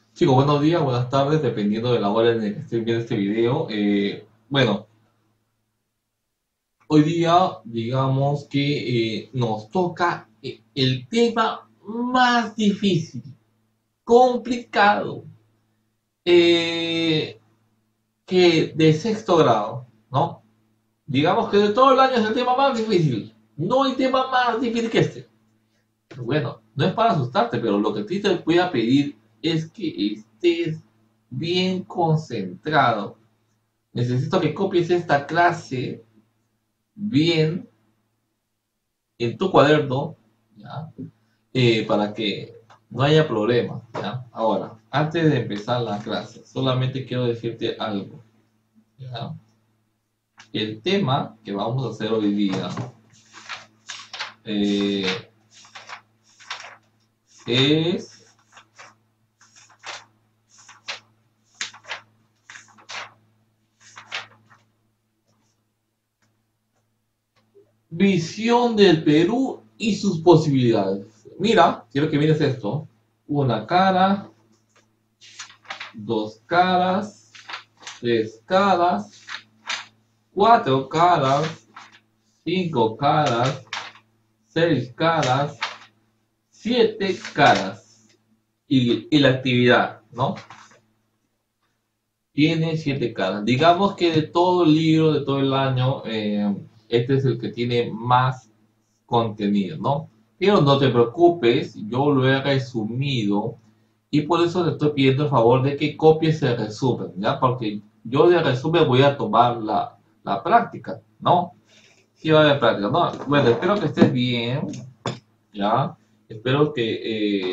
Chicos, buenos días, buenas tardes, dependiendo de la hora en la que estén viendo este video. Bueno, hoy día digamos que nos toca el tema más difícil, complicado, eh, que de sexto grado, ¿no? Digamos que de todo el año es el tema más difícil. No hay tema más difícil que este. Bueno, no es para asustarte, pero lo que sí te voy a pedir es que estés bien concentrado. Necesito que copies esta clase bien en tu cuaderno, ¿ya? Para que no haya problema, ¿ya? Ahora, antes de empezar la clase, solamente quiero decirte algo, ¿ya? El tema que vamos a hacer hoy día eh, es visión del Perú y sus posibilidades. Mira, quiero que mires esto. Una cara, dos caras, tres caras, cuatro caras, cinco caras, seis caras, siete caras. Y la actividad, ¿no? Tiene siete caras. Digamos que de todo el libro, de todo el año, este es el que tiene más contenido, ¿no? Pero no te preocupes, yo lo he resumido y por eso te estoy pidiendo el favor de que copies el resumen, ¿ya? Porque yo de resumen voy a tomar la práctica, ¿no? Sí va a haber práctica, ¿no? Bueno, espero que estés bien, ¿ya? Espero que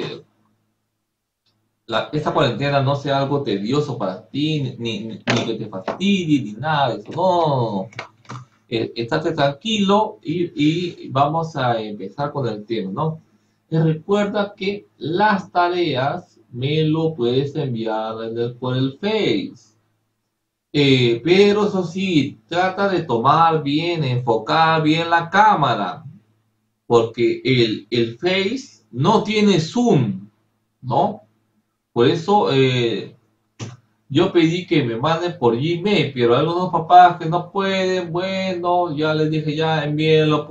esta cuarentena no sea algo tedioso para ti, ni que te fastidie, ni nada de eso. No, no, no. Estate tranquilo y vamos a empezar con el tema, ¿no? Recuerda que las tareas me lo puedes enviar por el Face. Pero eso sí, trata de tomar bien, enfocar bien la cámara, porque el Face no tiene zoom, ¿no? Por eso yo pedí que me manden por Gmail, pero hay algunos papás que no pueden, bueno, ya les dije ya envíenlo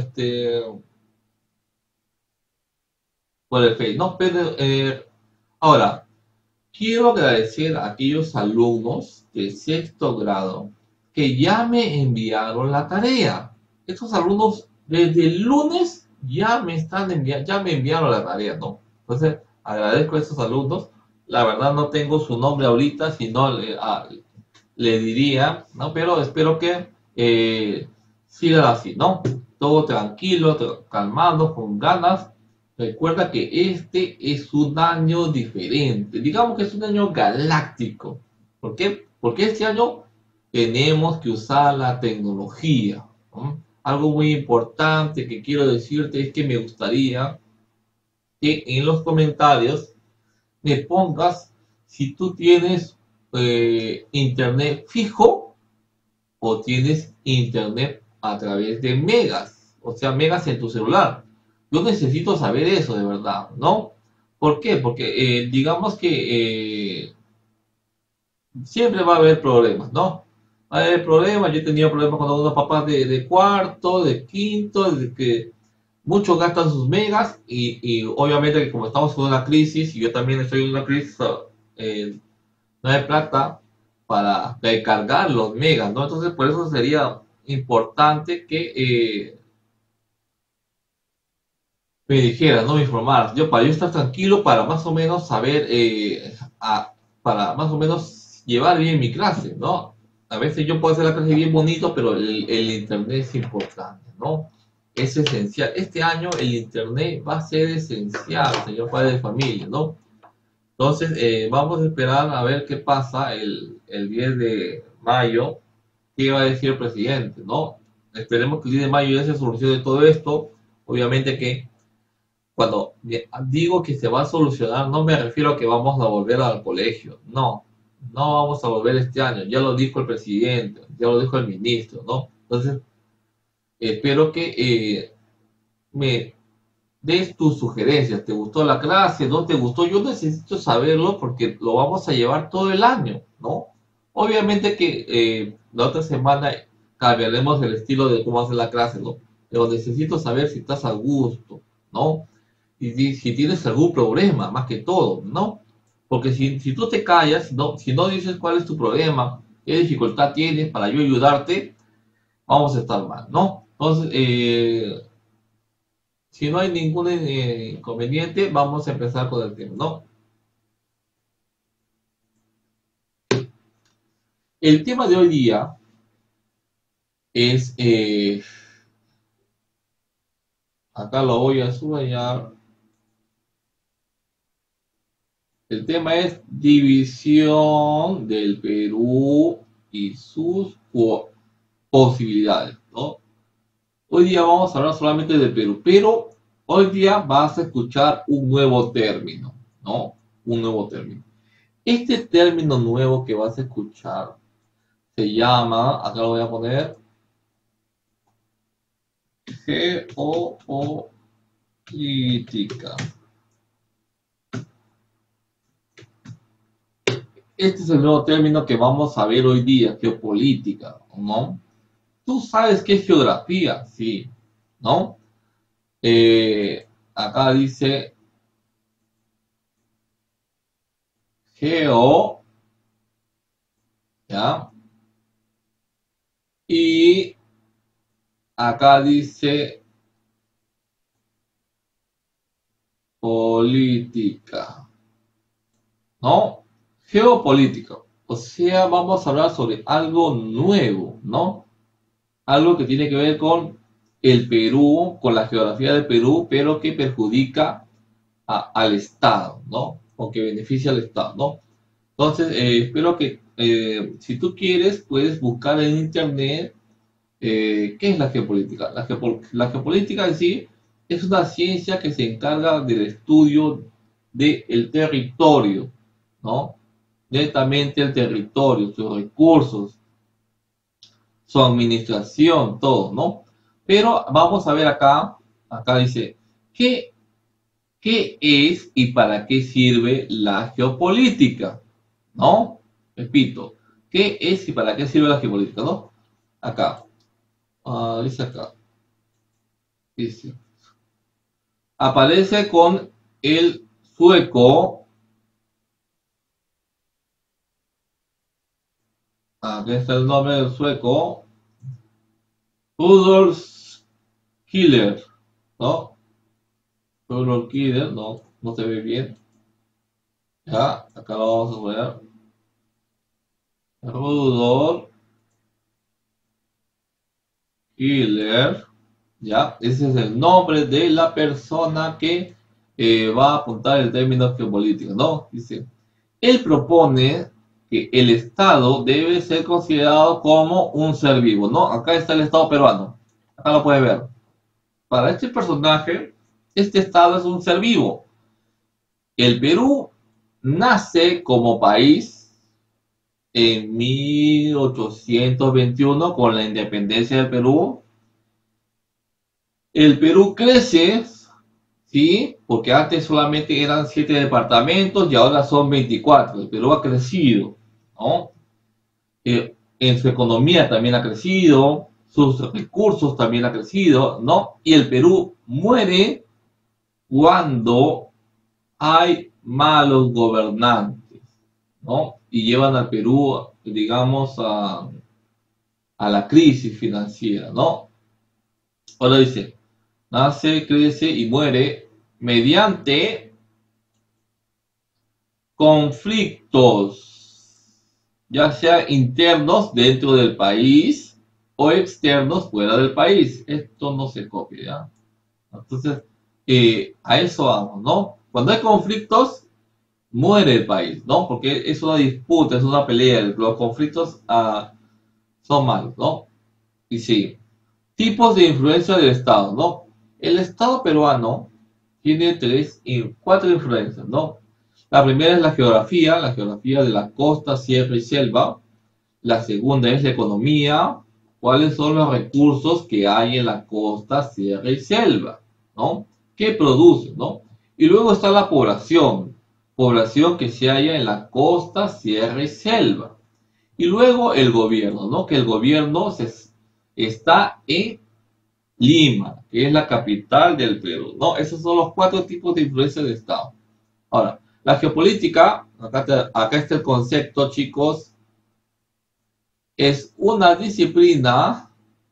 por el Face. No, pero, ahora, quiero agradecer a aquellos alumnos de sexto grado que ya me enviaron la tarea. Estos alumnos desde el lunes ya me están enviando, ya me enviaron la tarea, ¿no? Entonces, agradezco a estos alumnos. La verdad no tengo su nombre ahorita, si no le diría, ¿no? Pero espero que siga así, ¿no? Todo tranquilo, calmado, con ganas. Recuerda que este es un año diferente, digamos que es un año galáctico. ¿Por qué? Porque este año tenemos que usar la tecnología, ¿no? Algo muy importante que quiero decirte es que me gustaría que en los comentarios me pongas si tú tienes internet fijo o tienes internet a través de megas, o sea, megas en tu celular. Yo necesito saber eso de verdad, ¿no? ¿Por qué? Porque digamos que siempre va a haber problemas, ¿no? Va a haber problemas, yo he tenido problemas con algunos papás de cuarto, de quinto, de que muchos gastan sus megas y obviamente que como estamos en una crisis y yo también estoy en una crisis, eh, no hay plata para recargar los megas, ¿no? Entonces, por eso sería importante que me dijeras, ¿no? Me informaras. Para yo estar tranquilo, para más o menos saber, para más o menos llevar bien mi clase, ¿no? A veces yo puedo hacer la clase bien bonito, pero el internet es importante, ¿no? Es esencial. Este año el internet va a ser esencial, señor padre de familia, ¿no? Entonces, vamos a esperar a ver qué pasa el 10 de mayo, qué va a decir el presidente, ¿no? Esperemos que el 10 de mayo ya se solucione todo esto. Obviamente que cuando digo que se va a solucionar, no me refiero a que vamos a volver al colegio, no, no vamos a volver este año, ya lo dijo el presidente, ya lo dijo el ministro, ¿no? Entonces, espero que me des tus sugerencias. ¿Te gustó la clase? ¿No te gustó? Yo necesito saberlo porque lo vamos a llevar todo el año, ¿no? Obviamente que la otra semana cambiaremos el estilo de cómo hacer la clase, ¿no? Pero necesito saber si estás a gusto, ¿no? Y si tienes algún problema, más que todo, ¿no? Porque si tú te callas, si no dices cuál es tu problema, qué dificultad tienes para yo ayudarte, vamos a estar mal, ¿no? Entonces, si no hay ningún inconveniente, vamos a empezar con el tema, ¿no? El tema de hoy día es, acá lo voy a subrayar, el tema es división del Perú y sus posibilidades, ¿no? Hoy día vamos a hablar solamente del Perú, pero hoy día vas a escuchar un nuevo término, ¿no? Un nuevo término. Este término nuevo que vas a escuchar se llama, acá lo voy a poner, geopolítica. Este es el nuevo término que vamos a ver hoy día, geopolítica, ¿no? Tú sabes qué es geografía, sí, ¿no? Acá dice geo, ¿ya? Y acá dice política, ¿no? Geopolítica. O sea, vamos a hablar sobre algo nuevo, ¿no? Algo que tiene que ver con el Perú, con la geografía del Perú, pero que perjudica al Estado, ¿no? O que beneficia al Estado, ¿no? Entonces, espero que si tú quieres, puedes buscar en internet qué es la geopolítica. La geopolítica en sí es una ciencia que se encarga del estudio del territorio, ¿no? Netamente el territorio, sus recursos, su administración, todo, ¿no? Pero vamos a ver acá dice, ¿qué es y para qué sirve la geopolítica? ¿No? Repito, ¿qué es y para qué sirve la geopolítica? ¿No? Acá, dice acá, dice, aparece con el sueco, aquí está el nombre del sueco, Rudolf Killer, ¿no? Rudolf Killer, no se ve bien. Ya, acá lo vamos a poner. Rudolf Killer, ya, ese es el nombre de la persona que va a apuntar el término geopolítico, ¿no? Dice, él propone que el Estado debe ser considerado como un ser vivo, ¿no? Acá está el Estado peruano, acá lo puede ver. Para este personaje, este Estado es un ser vivo. El Perú nace como país en 1821 con la independencia del Perú. El Perú crece, ¿sí? Porque antes solamente eran 7 departamentos y ahora son 24. El Perú ha crecido, ¿no? En su economía también ha crecido, sus recursos también ha crecido, ¿no? Y el Perú muere cuando hay malos gobernantes, ¿no? Y llevan al Perú, digamos, a la crisis financiera, ¿no? Ahora dice, nace, crece y muere mediante conflictos, ya sea internos dentro del país o externos fuera del país. Esto no se copia, ¿ya? Entonces, a eso vamos, ¿no? Cuando hay conflictos, muere el país, ¿no? Porque es una disputa, es una pelea. Los conflictos son malos, ¿no? Y sí. Tipos de influencia del Estado, ¿no? El Estado peruano tiene cuatro influencias, ¿no? La primera es la geografía de la costa, sierra y selva. La segunda es la economía, cuáles son los recursos que hay en la costa, sierra y selva, ¿no? que produce, ¿no? Y luego está la población que se halla en la costa, sierra y selva. Y luego el gobierno, ¿no? Que el gobierno está en Lima, que es la capital del Perú, ¿no? Esos son los cuatro tipos de influencia del Estado. Ahora, la geopolítica, acá está el concepto, chicos, es una disciplina,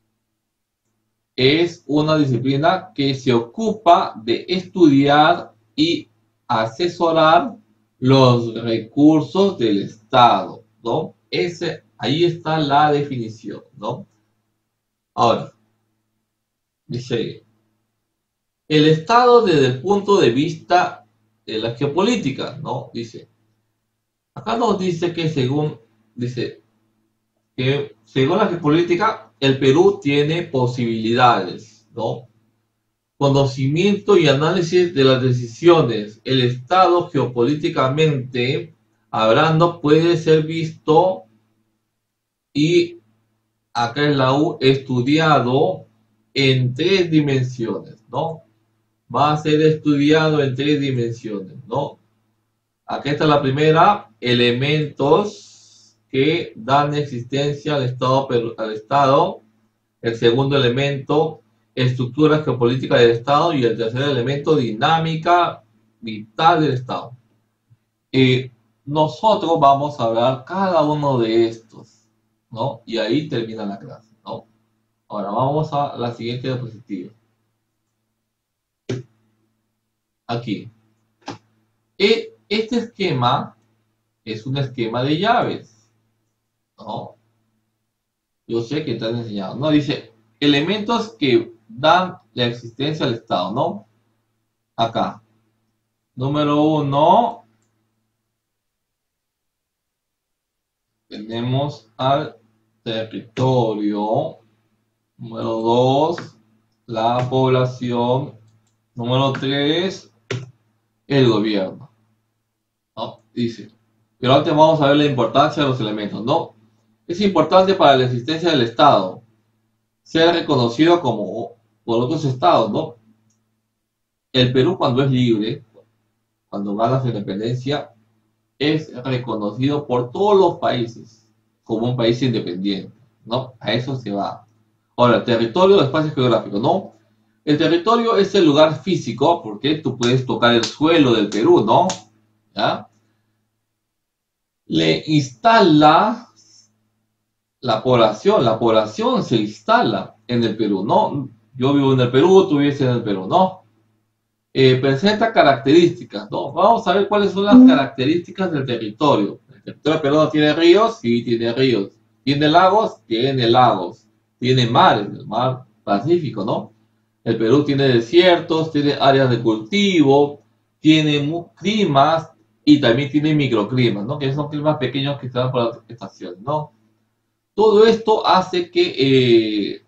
que se ocupa de estudiar y asesorar los recursos del Estado, ¿no? Ahí está la definición, ¿no? Ahora, dice, el Estado desde el punto de vista de la geopolítica, ¿no? Dice, acá nos dice dice que según la geopolítica, el Perú tiene posibilidades, ¿no? Conocimiento y análisis de las decisiones. El Estado geopolíticamente hablando puede ser visto y acá en la U estudiado en tres dimensiones, ¿no? Va a ser estudiado en tres dimensiones, ¿no? Aquí está la primera, elementos que dan existencia al Estado. El segundo elemento, estructura geopolítica del Estado. Y el tercer elemento, dinámica vital del Estado. Nosotros vamos a hablar cada uno de estos, ¿no? Y ahí termina la clase, ¿no? Ahora vamos a la siguiente diapositiva. Aquí. Este esquema es un esquema de llaves, ¿no? Yo sé que te han enseñado, ¿no? Dice, elementos que dan la existencia al Estado, ¿no? Acá. Número 1, tenemos al territorio. Número 2, la población. Número 3, el gobierno, ¿no? Dice, pero antes vamos a ver la importancia de los elementos, ¿no? Es importante para la existencia del Estado ser reconocido como por otros estados, ¿no? El Perú cuando es libre, cuando gana su independencia, es reconocido por todos los países como un país independiente, ¿no? A eso se va. Ahora, territorio o espacio geográfico, ¿no? El territorio es el lugar físico, porque tú puedes tocar el suelo del Perú, ¿no? ¿Ya? Le instala la población se instala en el Perú, ¿no? Yo vivo en el Perú, tú vives en el Perú, ¿no? Presenta características, ¿no? Vamos a ver cuáles son las características del territorio. El territorio peruano tiene ríos, sí, tiene ríos. Tiene lagos, tiene lagos. Tiene mares, el mar Pacífico, ¿no? El Perú tiene desiertos, tiene áreas de cultivo, tiene climas y también tiene microclimas, ¿no? Que son climas pequeños que están por las estaciones, ¿no? Todo esto hace que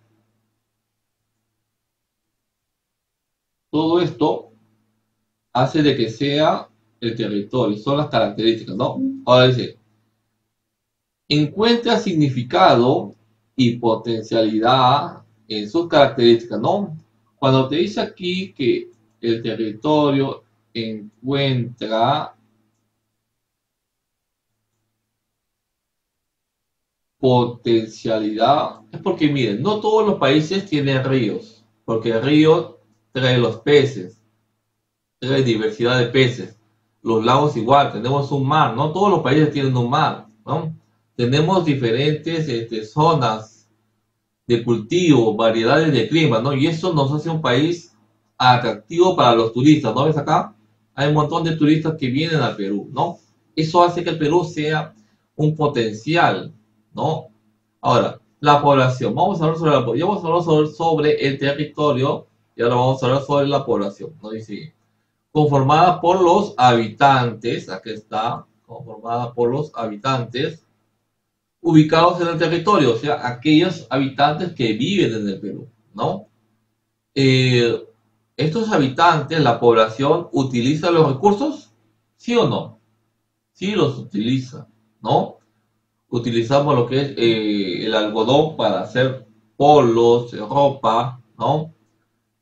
todo esto hace de que sea el territorio, son las características, ¿no? Ahora dice, encuentra significado y potencialidad en sus características, ¿no? Cuando te dice aquí que el territorio encuentra potencialidad, es porque miren, no todos los países tienen ríos, porque el río trae los peces, trae diversidad de peces. Los lagos igual, tenemos un mar, no todos los países tienen un mar, ¿no? Tenemos diferentes zonas de cultivo, variedades de clima, ¿no? Y eso nos hace un país atractivo para los turistas, ¿no ves acá? Hay un montón de turistas que vienen al Perú, ¿no? Eso hace que el Perú sea un potencial, ¿no? Ahora, la población. Vamos a hablar sobre la población. Vamos a hablar sobre el territorio y ahora vamos a hablar sobre la población, ¿no? Dice, conformada por los habitantes, aquí está, conformada por los habitantes ubicados en el territorio, o sea, aquellos habitantes que viven en el Perú, ¿no? Eh, Estos habitantes, la población, ¿utiliza los recursos? ¿Sí o no? Sí los utiliza, ¿no? Utilizamos lo que es el algodón para hacer polos, ropa, ¿no?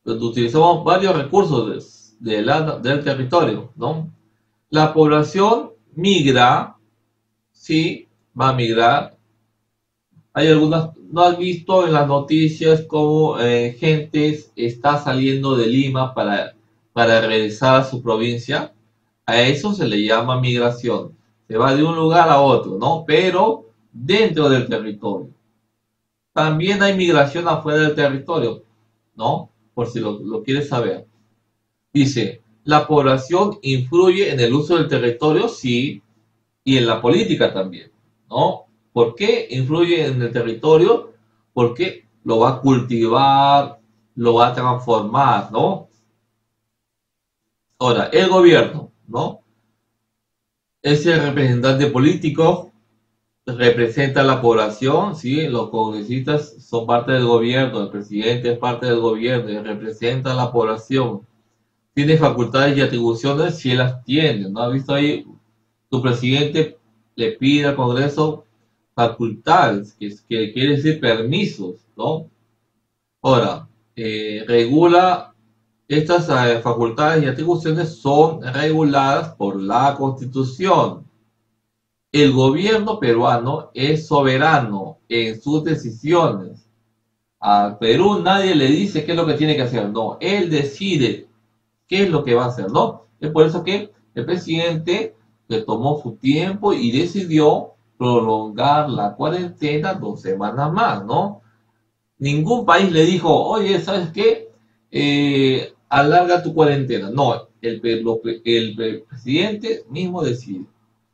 donde utilizamos varios recursos del territorio, ¿no? La población migra, sí, va a migrar. Hay algunas, ¿no has visto en las noticias cómo gente está saliendo de Lima para regresar a su provincia? A eso se le llama migración. Se va de un lugar a otro, ¿no? Pero dentro del territorio. También hay migración afuera del territorio, ¿no? Por si lo quieres saber. Dice, ¿la población influye en el uso del territorio? Sí, y en la política también, ¿no? ¿Por qué influye en el territorio? Porque lo va a cultivar, lo va a transformar, ¿no? Ahora, el gobierno, ¿no? Es el representante político, representa a la población, ¿sí? Los congresistas son parte del gobierno, el presidente es parte del gobierno y representa a la población. Tiene facultades y atribuciones si él las tiene, ¿no? ¿Has visto ahí? Tu presidente le pide al Congreso facultades, que quiere decir permisos, ¿no? Ahora, regula estas facultades y atribuciones son reguladas por la Constitución. El gobierno peruano es soberano en sus decisiones. A Perú nadie le dice qué es lo que tiene que hacer, no, él decide qué es lo que va a hacer, ¿no? Es por eso que el presidente le tomó su tiempo y decidió prolongar la cuarentena 2 semanas más, ¿no? Ningún país le dijo, oye, ¿sabes qué? Alarga tu cuarentena. No, el presidente mismo decide.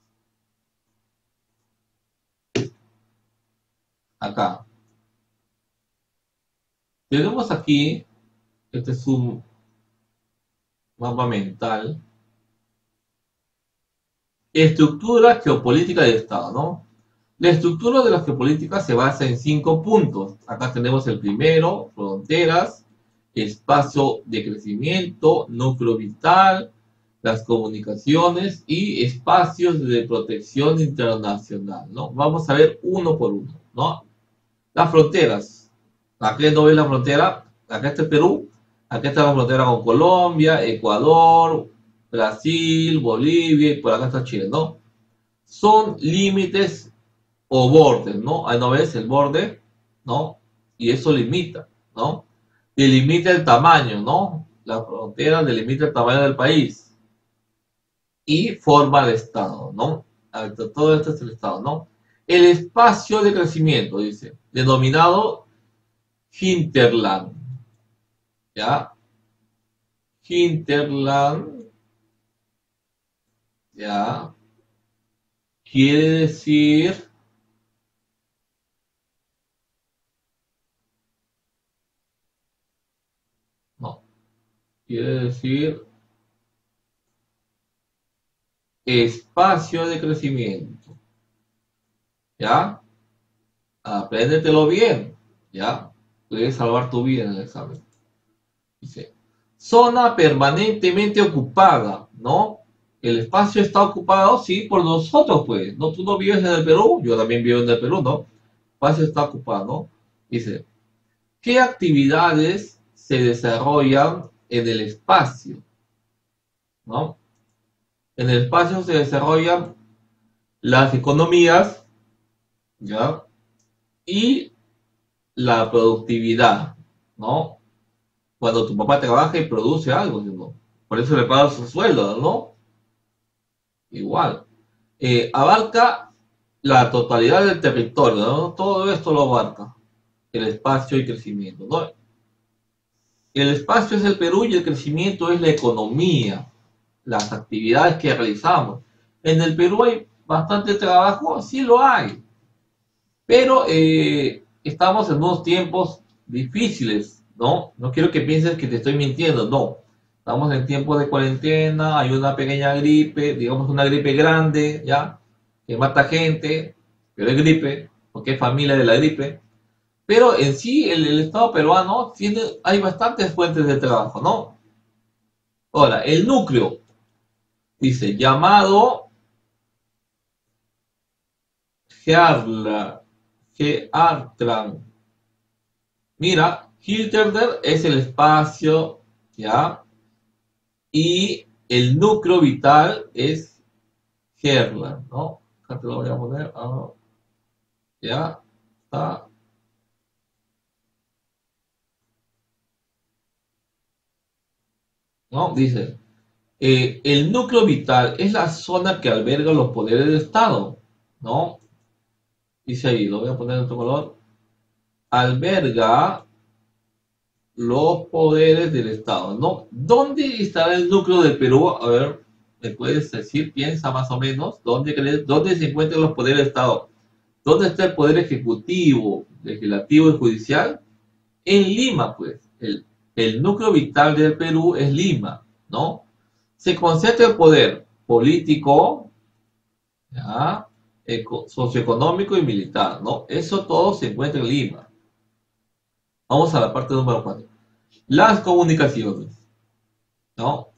Acá. Tenemos aquí, este es un mapa mental, estructura geopolítica de Estado, ¿no? La estructura de la geopolítica se basa en 5 puntos. Acá tenemos el primero, fronteras, espacio de crecimiento, núcleo vital, las comunicaciones y espacios de protección internacional, ¿no? Vamos a ver uno por uno, ¿no? Las fronteras. Aquí no ves la frontera, acá está el Perú, acá está la frontera con Colombia, Ecuador, Brasil, Bolivia y por acá está Chile, ¿no? Son límites o bordes, ¿no? Ahí no ves el borde, ¿no? Y eso limita, ¿no? Delimita el tamaño, ¿no? La frontera delimita el tamaño del país y forma el Estado, ¿no? Todo esto es el Estado, ¿no? El espacio de crecimiento, dice, denominado hinterland, ¿ya? Hinterland, ¿ya? Quiere decir, no, quiere decir espacio de crecimiento, ¿ya? Apréndetelo bien, ¿ya? Puedes salvar tu vida en el examen. Dice, zona permanentemente ocupada, ¿no? El espacio está ocupado, sí, por nosotros, pues. No, tú no vives en el Perú, yo también vivo en el Perú, ¿no? El espacio está ocupado, ¿no? Dice, ¿qué actividades se desarrollan en el espacio? ¿No? En el espacio se desarrollan las economías, ¿ya? Y la productividad, ¿no? Cuando tu papá trabaja y produce algo, ¿no? Por eso le pagas su sueldo, ¿no? Igual. Abarca la totalidad del territorio, ¿no? Todo esto lo abarca. El espacio y crecimiento, ¿no? El espacio es el Perú y el crecimiento es la economía, las actividades que realizamos. En el Perú hay bastante trabajo, sí lo hay, pero estamos en unos tiempos difíciles, ¿no? No quiero que pienses que te estoy mintiendo, no. Estamos en tiempos de cuarentena, hay una pequeña gripe, digamos una gripe grande, ¿ya? Que mata gente, pero es gripe, porque es familia de la gripe. Pero en sí, el Estado peruano tiene, hay bastantes fuentes de trabajo, ¿no? Ahora, el núcleo, dice, llamado Gearla, Geartran. Mira, Hilterder es el espacio, ¿ya? Y el núcleo vital es Herland, ¿no? Acá te lo voy a poner, ya, está. ¿No? Dice, el núcleo vital es la zona que alberga los poderes del Estado, ¿no? Dice ahí, lo voy a poner en otro color. Alberga los poderes del Estado, ¿no? ¿Dónde está el núcleo del Perú? A ver, ¿me puedes decir? Piensa más o menos. ¿Dónde se encuentran los poderes del Estado? ¿Dónde está el poder ejecutivo, legislativo y judicial? En Lima, pues. El núcleo vital del Perú es Lima, ¿no? Se concentra el poder político, ¿ya? Socioeconómico y militar, ¿no? Eso todo se encuentra en Lima. Vamos a la parte número 4. Las comunicaciones, ¿no?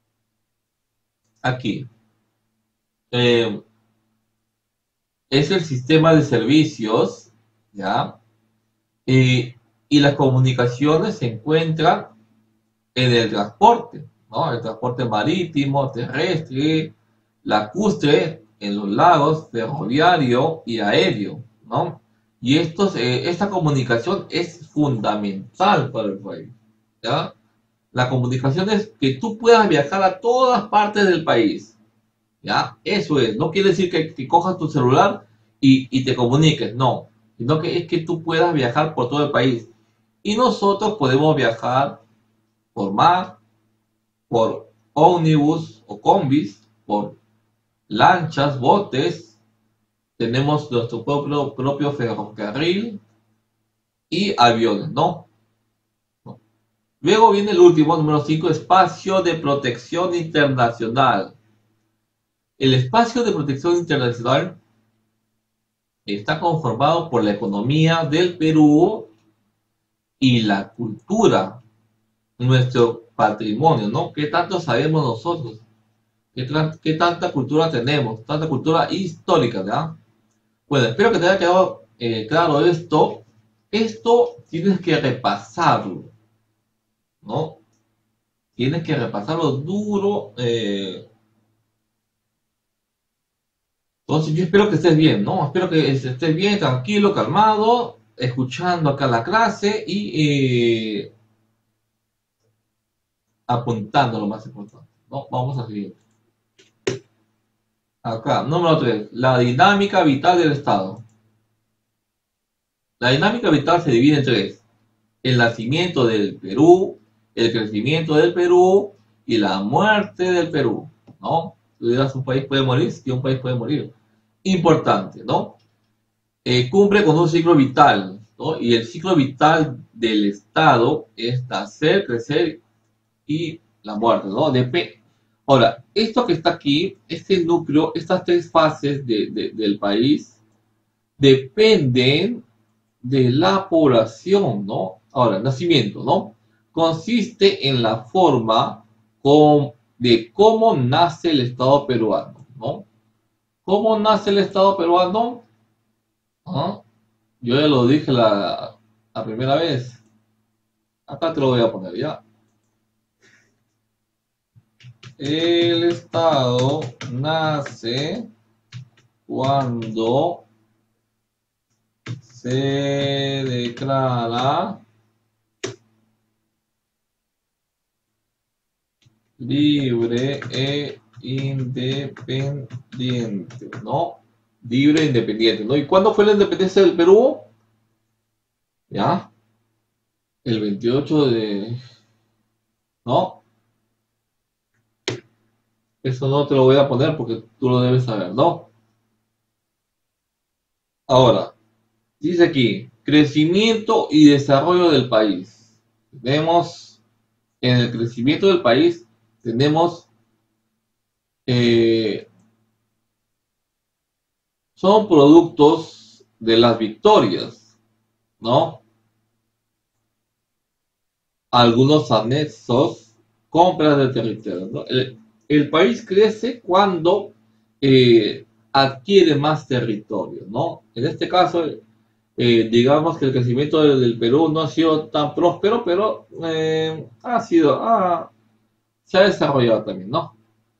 Aquí. eh, es el sistema de servicios, ¿ya? Y las comunicaciones se encuentran en el transporte, ¿no? El transporte marítimo, terrestre, lacustre, en los lagos, ferroviario y aéreo, ¿no? Y esta comunicación es fundamental para el país, ¿ya? La comunicación es que tú puedas viajar a todas partes del país, ¿ya? Eso es, no quiere decir que cojas tu celular y te comuniques, no, sino que es que tú puedas viajar por todo el país. Y nosotros podemos viajar por mar, por ómnibus o combis, por lanchas, botes, tenemos nuestro propio ferrocarril y aviones, ¿no? ¿No? Luego viene el último, número 5, espacio de protección internacional. El espacio de protección internacional está conformado por la economía del Perú y la cultura, nuestro patrimonio, ¿no? ¿Qué tanto sabemos nosotros? ¿Qué tanta cultura tenemos? Tanta cultura histórica, ¿verdad? Bueno, espero que te haya quedado claro esto. Esto tienes que repasarlo, ¿no? Tienes que repasarlo duro. Entonces yo espero que estés bien, ¿no? Espero que estés bien, tranquilo, calmado, escuchando acá la clase y apuntando lo más importante, ¿no? Vamos a seguir. Acá, número 3, la dinámica vital del Estado. La dinámica vital se divide en tres: el nacimiento del Perú, el crecimiento del Perú y la muerte del Perú, ¿no? Tú dirás, un país puede morir, sí, un país puede morir. Importante, ¿no? Cumple con un ciclo vital, ¿no? Y el ciclo vital del Estado es nacer, crecer y la muerte, ¿no? Ahora, esto que está aquí, este núcleo, estas tres fases del país, dependen de la población, ¿no? Ahora, nacimiento, ¿no? Consiste en la forma de cómo nace el Estado peruano, ¿no? ¿Cómo nace el Estado peruano? ¿Ah? Yo ya lo dije la primera vez. Acá te lo voy a poner ya. El Estado nace cuando se declara libre e independiente, ¿no? Libre e independiente, ¿no? ¿Y cuándo fue la independencia del Perú? ¿Ya? El 28 de... ¿No? Eso no te lo voy a poner porque tú lo debes saber, ¿no? Ahora, dice aquí, crecimiento y desarrollo del país. Vemos en el crecimiento del país, tenemos, eh, son productos de las victorias, ¿no? Algunos anexos, compras de territorio, ¿no? El país crece cuando adquiere más territorio, ¿no? En este caso, digamos que el crecimiento del Perú no ha sido tan próspero, pero se ha desarrollado también, ¿no?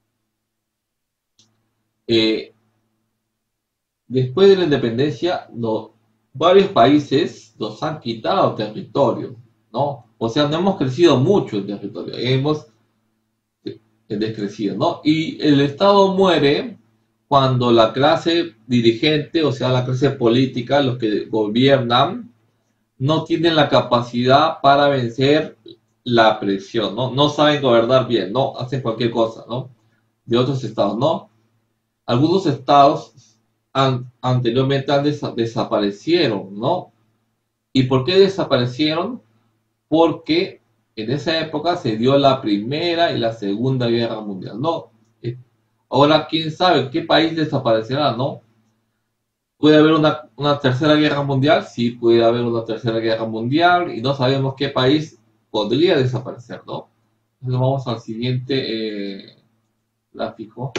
Eh, Después de la independencia, varios países nos han quitado territorio, ¿no? O sea, no hemos crecido mucho en territorio, hemos descrecido, ¿no? Y el Estado muere cuando la clase dirigente, o sea, la clase política, los que gobiernan, no tienen la capacidad para vencer la presión, ¿no? No saben gobernar bien, ¿no? Hacen cualquier cosa, ¿no? De otros estados, ¿no? Algunos estados anteriormente desaparecieron, ¿no? ¿Y por qué desaparecieron? Porque en esa época se dio la Primera y la Segunda Guerra Mundial, ¿no? Eh, Ahora, quién sabe qué país desaparecerá, ¿no? ¿Puede haber una tercera guerra mundial? Sí, puede haber una tercera guerra mundial y no sabemos qué país podría desaparecer, ¿no? Entonces vamos al siguiente gráfico,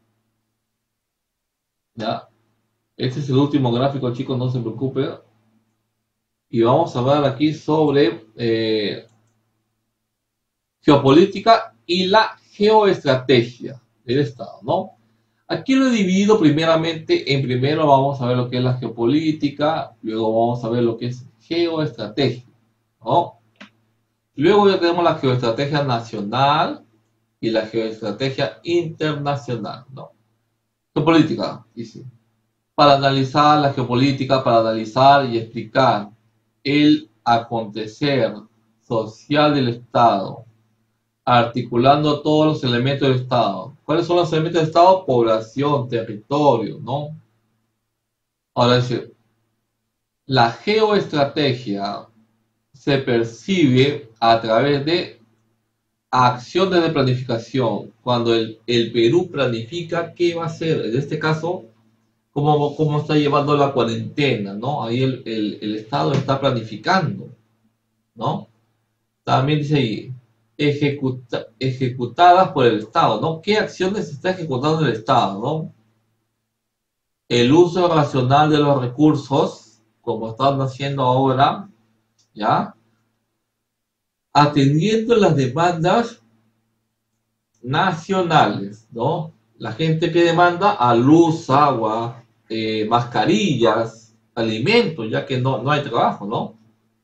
¿ya? Este es el último gráfico, chicos, no se preocupen. Y vamos a hablar aquí sobre geopolítica y la geoestrategia del Estado, ¿no? Aquí lo he dividido primeramente, en primero vamos a ver lo que es la geopolítica, luego vamos a ver lo que es geoestrategia, ¿no? Luego ya tenemos la geoestrategia nacional y la geoestrategia internacional, ¿no? Geopolítica, dice. Para analizar la geopolítica, para analizar y explicar el acontecer social del Estado, articulando todos los elementos del Estado. ¿Cuáles son los elementos del Estado? Población, territorio, ¿no? Ahora dice, la geoestrategia se percibe a través de acciones de planificación. Cuando el Perú planifica qué va a hacer, en este caso, cómo está llevando la cuarentena, ¿no? Ahí el Estado está planificando, ¿no? También dice ahí, ejecutadas por el Estado, ¿no? ¿Qué acciones está ejecutando el Estado, ¿no? El uso racional de los recursos, como están haciendo ahora, ¿ya? Atendiendo las demandas nacionales, ¿no? La gente que demanda a luz, agua, mascarillas, alimentos, ya que no hay trabajo, ¿no?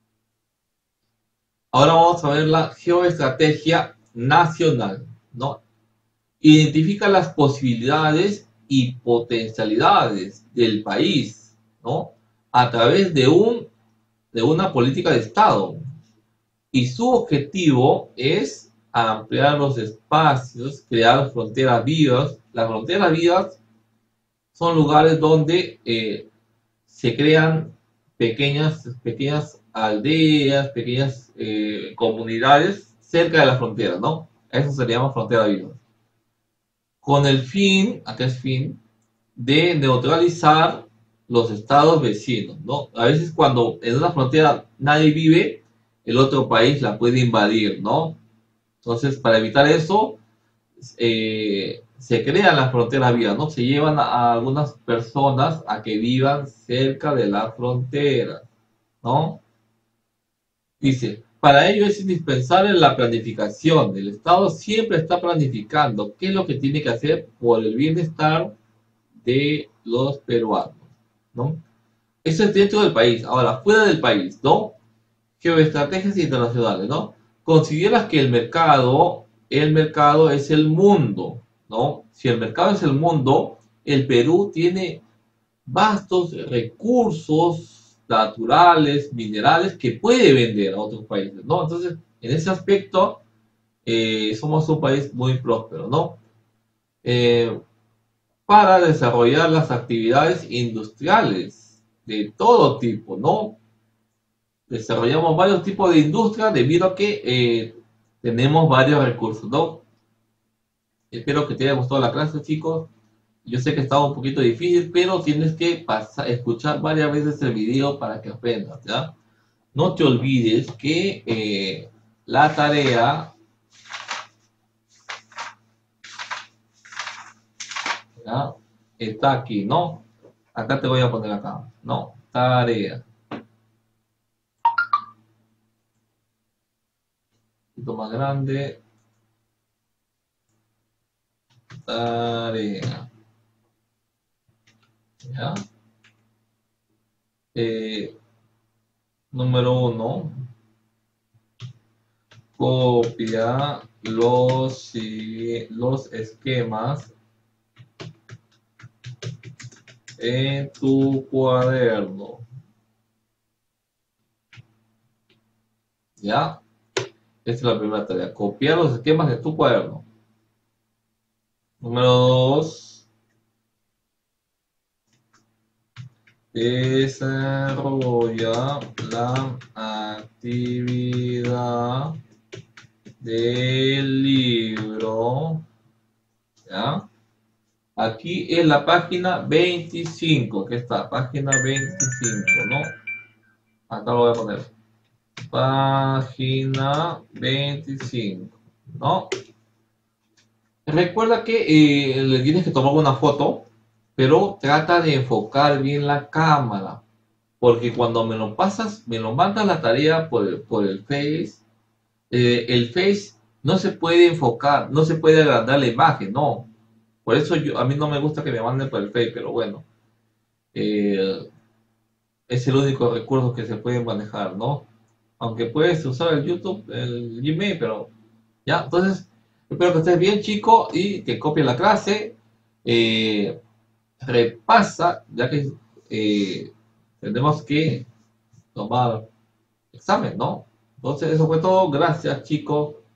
Ahora vamos a ver la geoestrategia nacional, ¿no? Identifica las posibilidades y potencialidades del país, ¿no? A través de una política de Estado. Y su objetivo es ampliar los espacios, crear fronteras vivas. Las fronteras vivas son lugares donde se crean pequeñas aldeas, pequeñas comunidades cerca de la frontera, ¿no? Eso se llama frontera viva. Con el fin, acá es fin, de neutralizar los estados vecinos, ¿no? A veces cuando en una frontera nadie vive, el otro país la puede invadir, ¿no? Entonces, para evitar eso, se crean las fronteras vivas, ¿no? Se llevan a algunas personas a que vivan cerca de la frontera, ¿no? Dice, para ello es indispensable la planificación. El Estado siempre está planificando qué es lo que tiene que hacer por el bienestar de los peruanos, ¿no? Eso es dentro del país. Ahora, fuera del país, ¿no? Geoestrategias internacionales, ¿no? Consideras que el mercado es el mundo, ¿no? Si el mercado es el mundo, el Perú tiene vastos recursos naturales, minerales que puede vender a otros países, ¿no? Entonces, en ese aspecto, somos un país muy próspero, ¿no? Eh, para desarrollar las actividades industriales de todo tipo, ¿no? Desarrollamos varios tipos de industria debido a que tenemos varios recursos, ¿no? Espero que te haya gustado la clase, chicos. Yo sé que estaba un poquito difícil, pero tienes que escuchar varias veces el video para que aprendas, ¿ya? No te olvides que la tarea, ¿ya? Está aquí, ¿no? Acá te voy a poner acá, ¿no? Tarea. poquito más grande. Tarea. ¿Ya? Número 1. Copia los esquemas en tu cuaderno. ¿Ya? Esta es la primera tarea. Copiar los esquemas de tu cuaderno. Número 2. Desarrolla la actividad del libro. ¿Ya? Aquí es la página 25. ¿Qué está? Página 25, ¿no? Acá lo voy a poner. Página 25, ¿no? Recuerda que le tienes que tomar una foto, pero trata de enfocar bien la cámara, porque cuando me lo pasas, me lo mandas la tarea por el el Face no se puede enfocar, no se puede agrandar la imagen, no. Por eso a mí no me gusta que me manden por el Face, pero bueno, eh, es el único recurso que se puede manejar, ¿no? Aunque puedes usar el YouTube, el Gmail, pero ya, entonces, espero que estés bien, chico, y que copies la clase. Repasa, ya que tenemos que tomar examen, ¿no? Entonces, eso fue todo. Gracias, chicos.